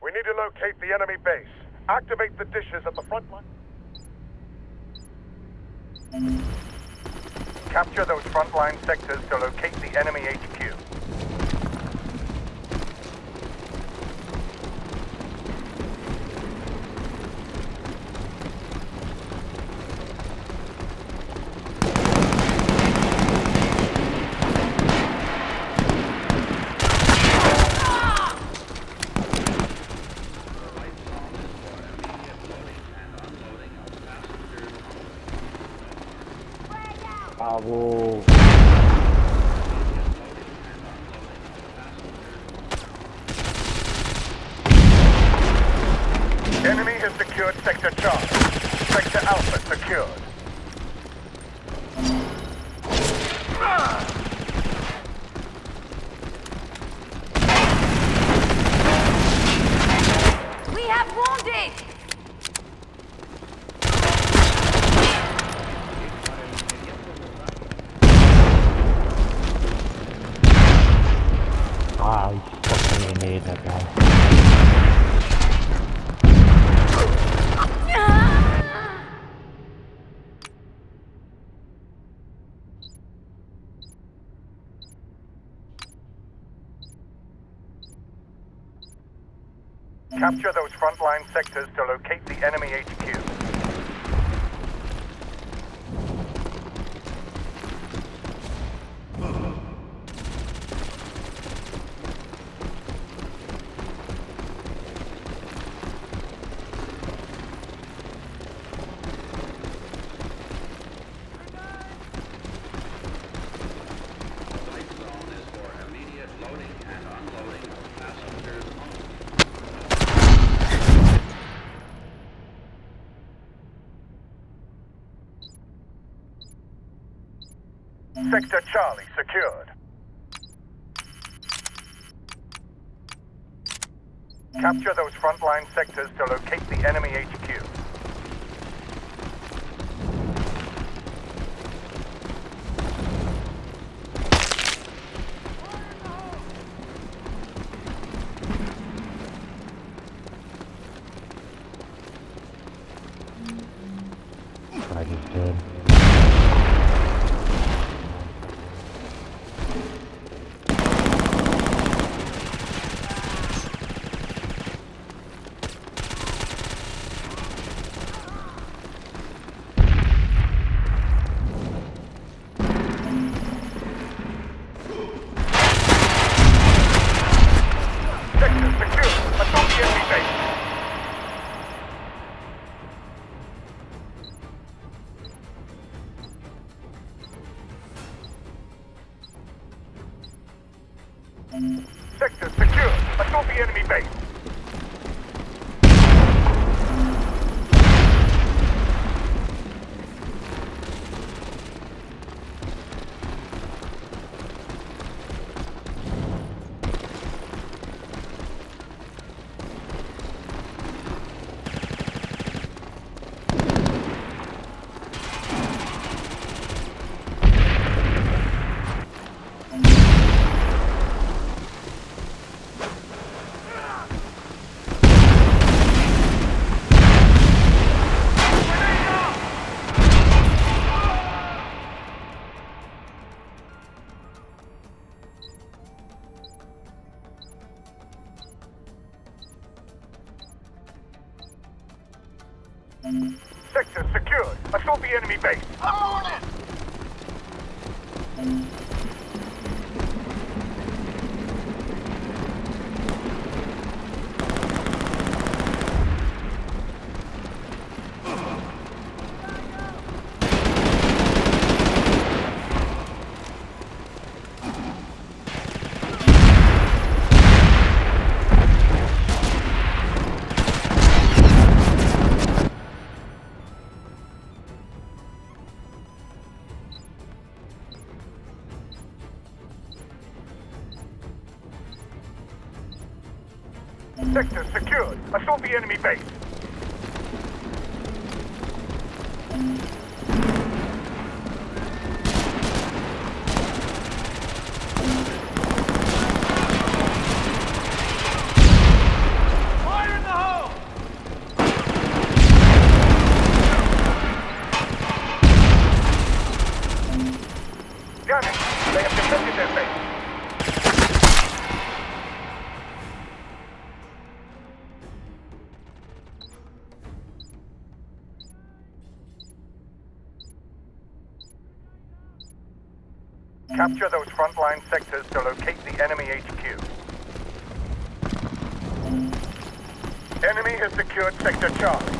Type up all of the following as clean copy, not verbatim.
We need to locate the enemy base. Activate the dishes at the front line. Capture those frontline sectors to locate the enemy HQ. Bravo. Enemy has secured Sector Charlie. Sector Alpha secured. We have wounded! Ah, he fucking made that guy. Capture those frontline sectors to locate the enemy HQ. Sector Charlie secured. Capture those frontline sectors to locate the enemy HQ. Right, he's dead. Sector secure. Assault the enemy base. Sector secure. Assault the enemy base. Sector secured. Assault the enemy base. I'm on it! Sector secured. Assault the enemy base. Fire! Capture those frontline sectors to locate the enemy HQ. Enemy has secured Sector Charlie.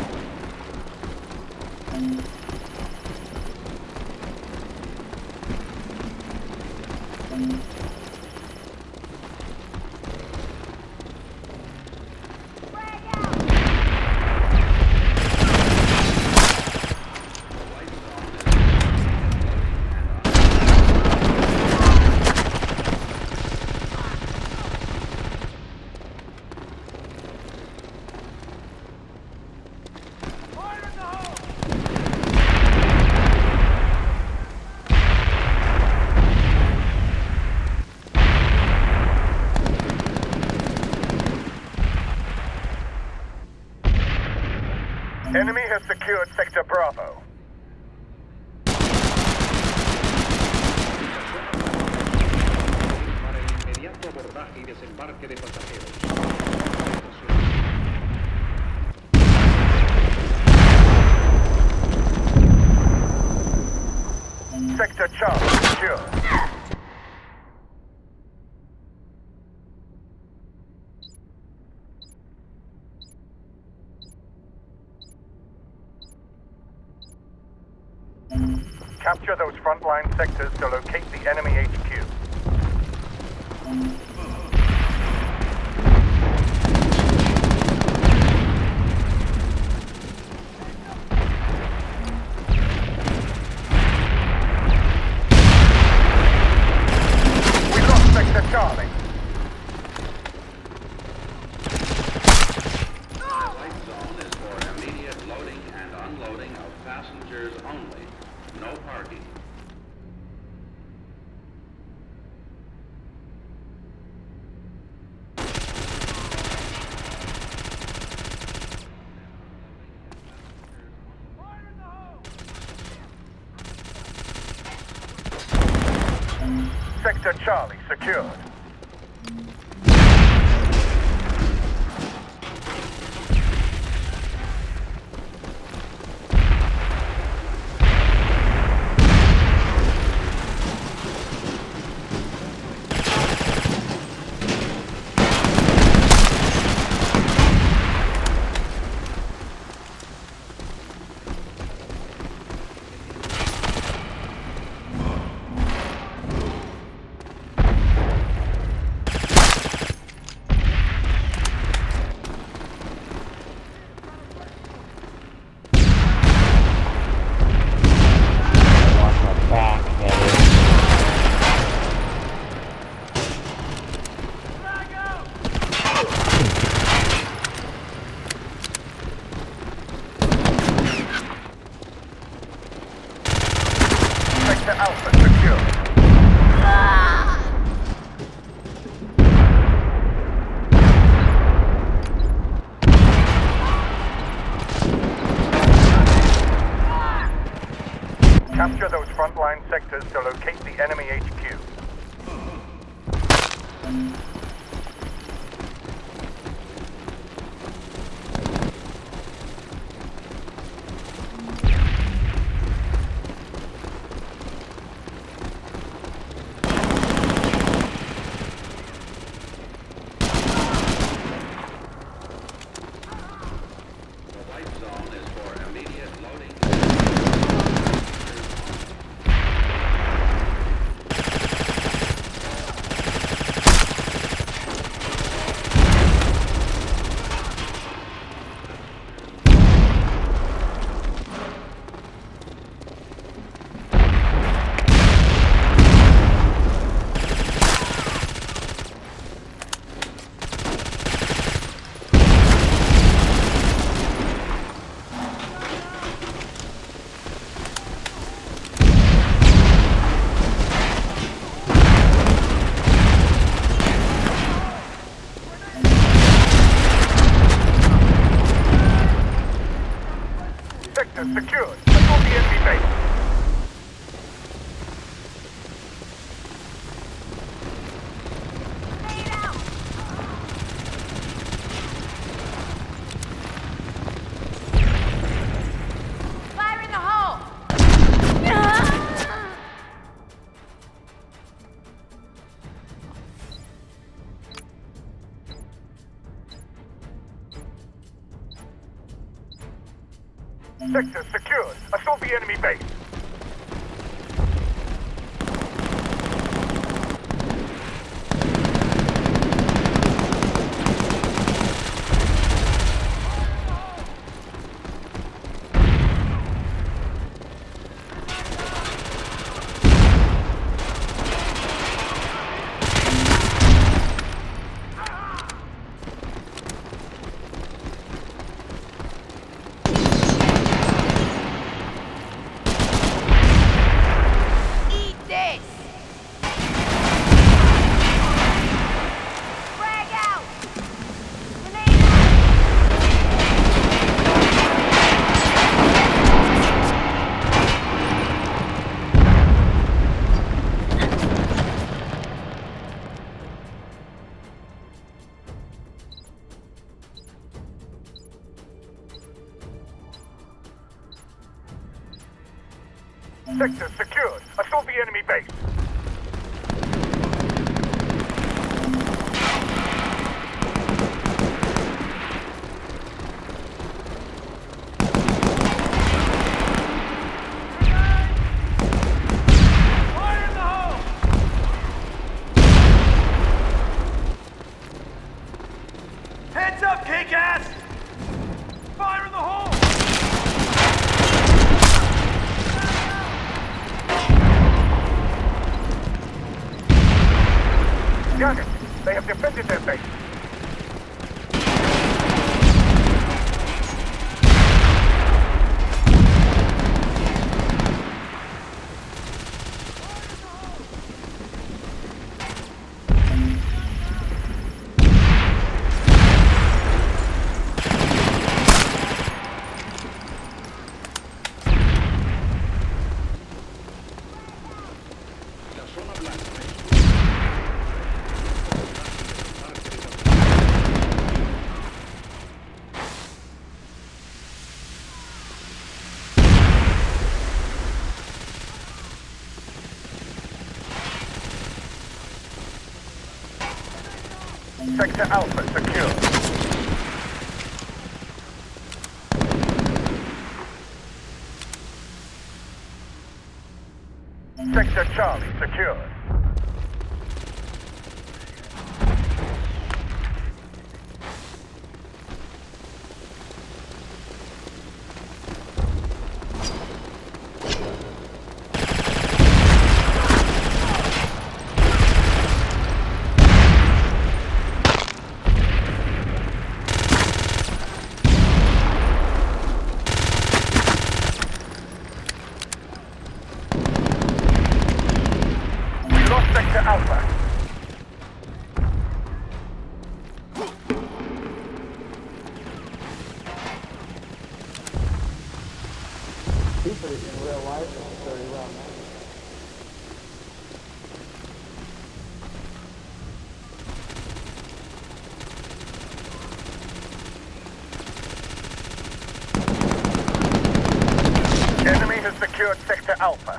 Enemy has secured Sector Bravo. Para el inmediato abordaje y desembarque de pasajeros. Sector Charlie secure. Capture those frontline sectors to locate the enemy HQ. We lost Sector Charlie. The light zone is for immediate loading and unloading of passengers only. No parking. Sector Charlie secured. Sector Alpha secure. Capture those frontline sectors to locate the enemy HQ. The light zone is for immediate loading. Sector secured. Assault the enemy base. Fire in the hole! Sector secured. Assault the enemy base. Eat this! Frag out! Grenade out! Sector secured. Assault the enemy base. Fire in the hole! Heads up, kick-ass! Fire in the hole! Target. They have defended their base. La zona blanca. Sector Alpha secure. Sector Charlie secured. We lost Sector Alpha. People in real life is very well, man. Enemy has secured Sector Alpha.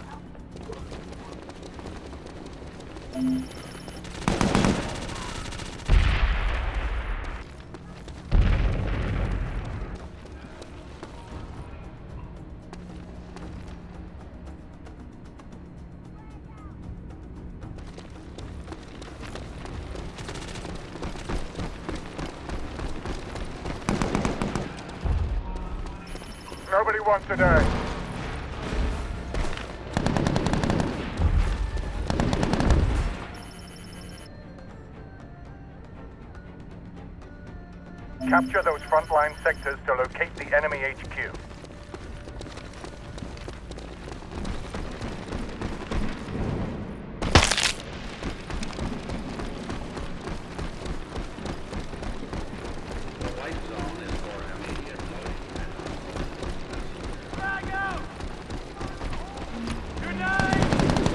Nobody wants to die. Capture those frontline sectors to locate the enemy HQ. The white zone is for immediate loading and unloading. Frag out! Good night!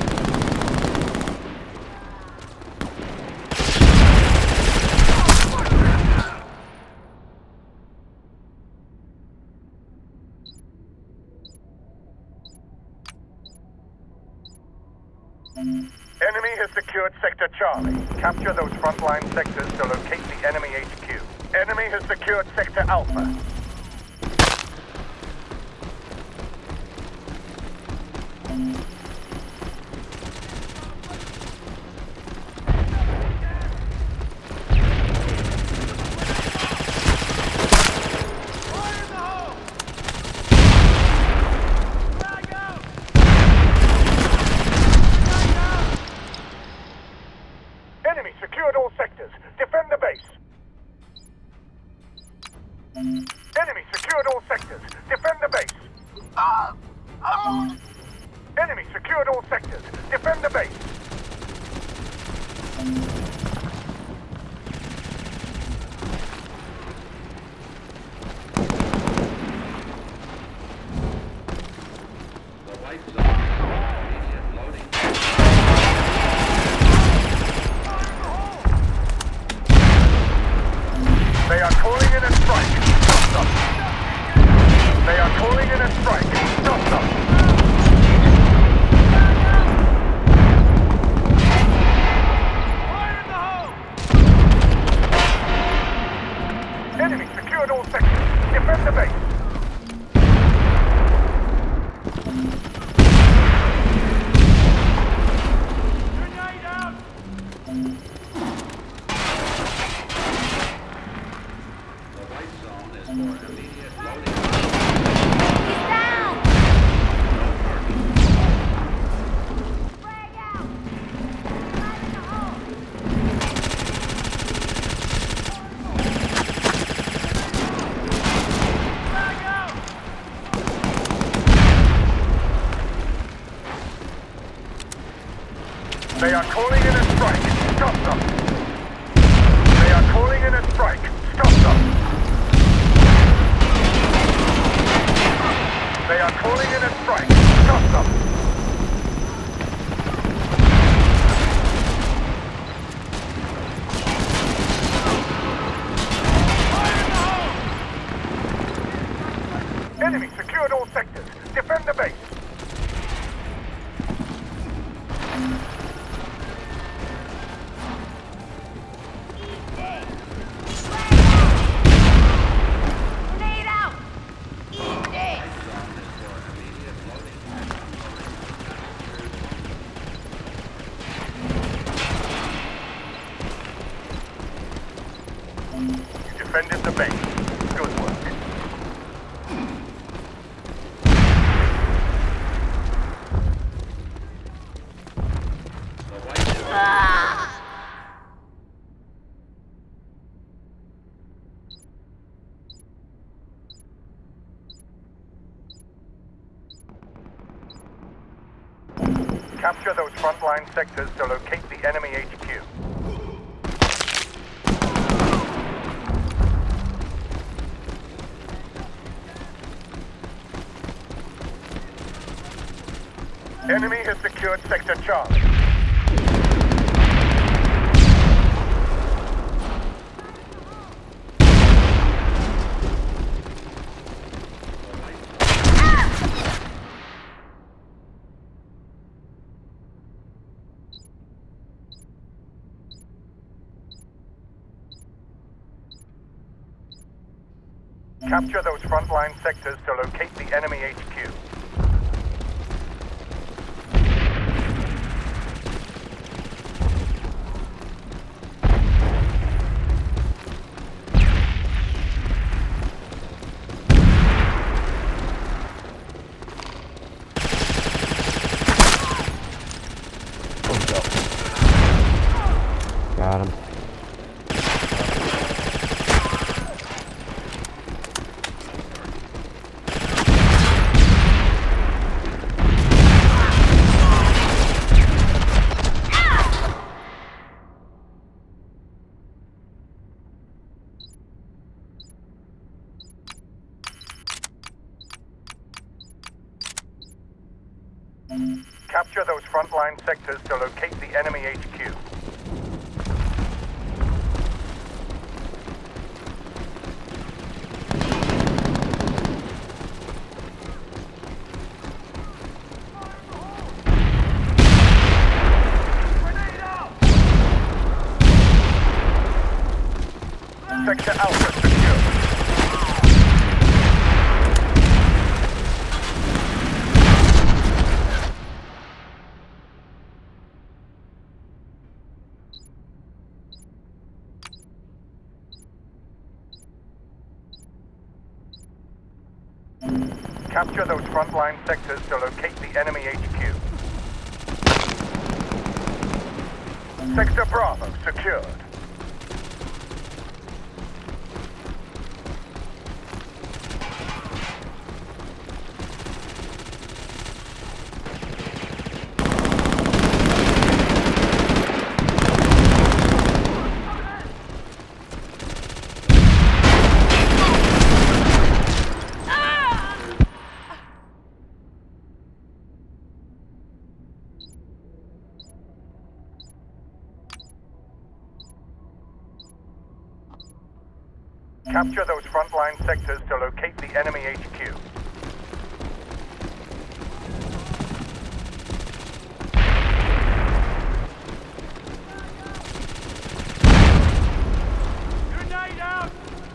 Enemy has secured Sector Charlie. Capture those frontline sectors to locate the enemy HQ. Enemy has secured Sector Alpha. Enemy secured all sectors. Defend the base. Enemy secured all sectors. Defend the base. Enemy secured all sectors. Defend the base. The white zone is immediate loading. They are calling in a strike. Stop them. They are calling in a strike. Stop them. Fire in the hole! Enemy secured all sectors. Defend the base. Grenade out! The white zone is for immediate loading. He's down! No parking. Frag out! Fire in the hole! Frag out! They are calling in a strike. Stop them. They are calling in a strike. Stop them. They are calling in a strike. Stop them. Enemy secured all sectors. Defend the base. Grenade out! Eat this! Zone is for immediate loading and unloading of passengers only. You defended the base. Good work. The white zone. Capture those frontline sectors to locate the enemy HQ. Enemy has secured Sector Charlie. Capture those frontline sectors to locate the enemy HQ. Got him. Capture those frontline sectors to locate the enemy HQ. Grenade out! Sector Alpha secure. Capture those frontline sectors to locate the enemy HQ. Sector Bravo secured. Capture those frontline sectors to locate the enemy HQ. Grenade out!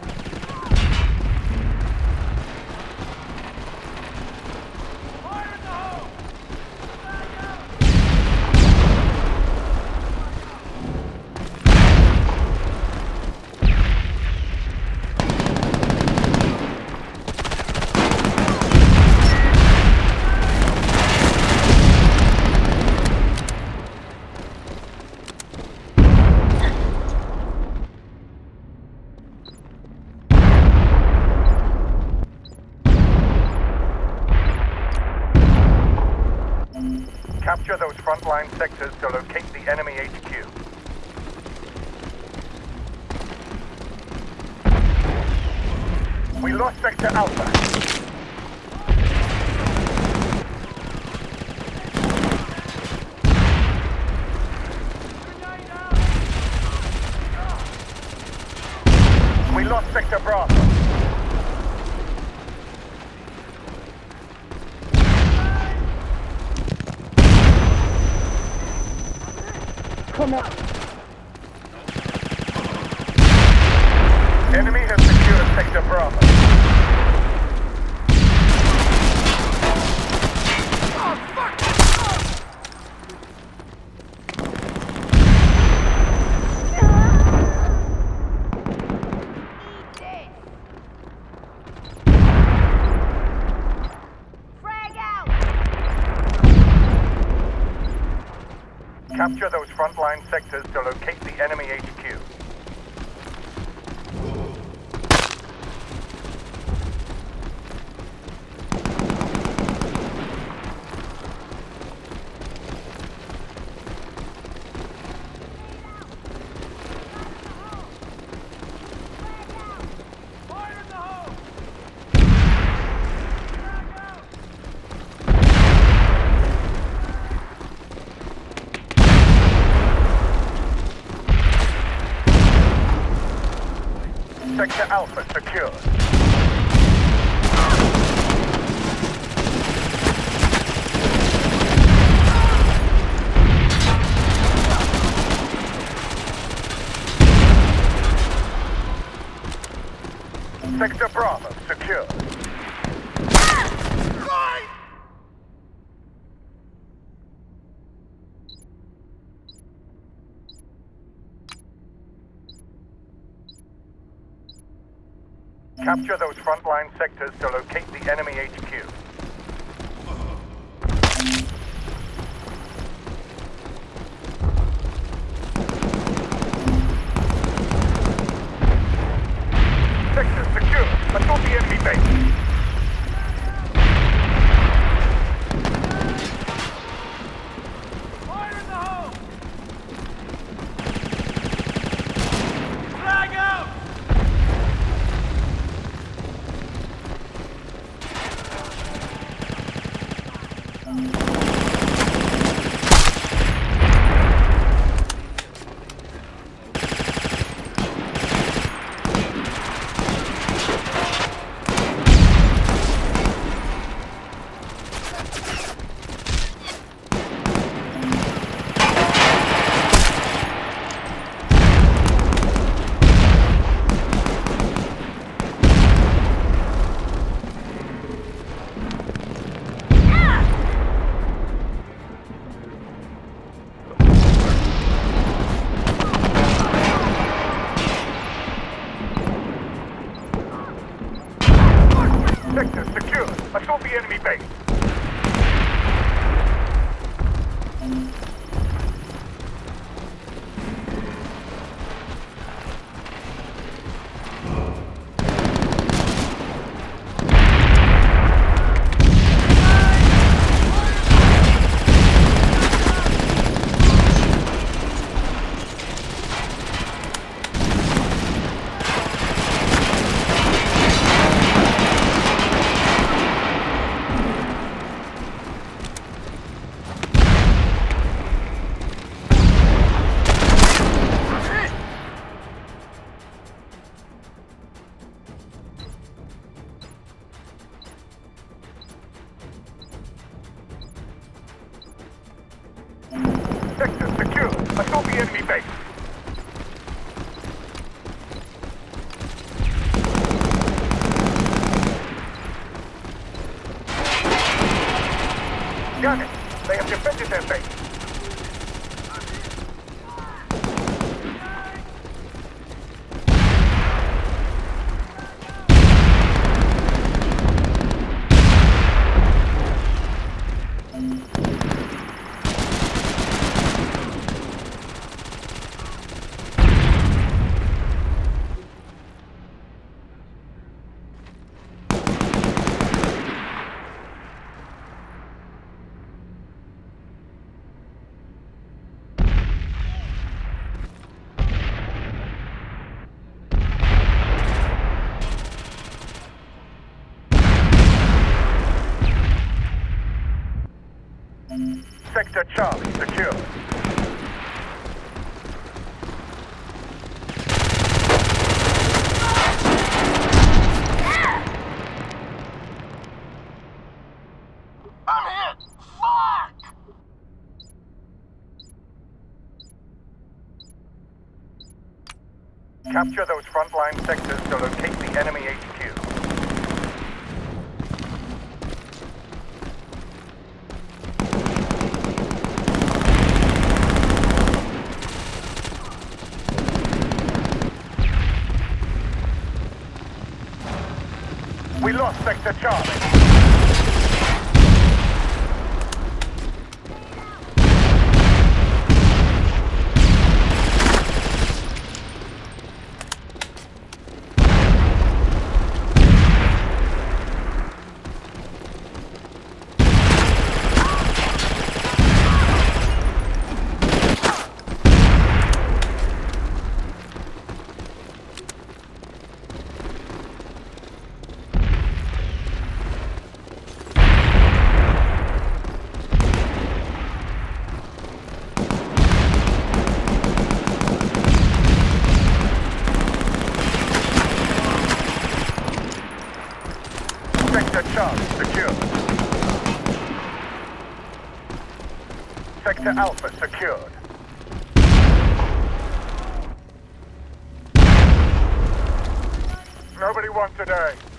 Fire in the hole! Flag out! Capture those frontline sectors to locate the enemy HQ. We lost Sector Alpha. Grenade out! We lost Sector Bravo. Come on. Enemy has secured Sector Bravo. Eat this! Frag out! Capture those frontline sectors to locate the enemy HQ. Fire in the hole! Flag out! Sector Alpha secured. Sector Bravo secured. Capture those frontline sectors to locate the enemy HQ. Sector secure. Assault the enemy base. Fire in the hole! Flag out! sectors secure. Assault the enemy base. Got it. They have defended their base. Sector Charlie secure. I'm hit! Fuck! Capture those frontline sectors to locate the enemy HQ. We lost Sector Charlie. Sector Charlie secure. Sector Alpha secured. Nobody won today.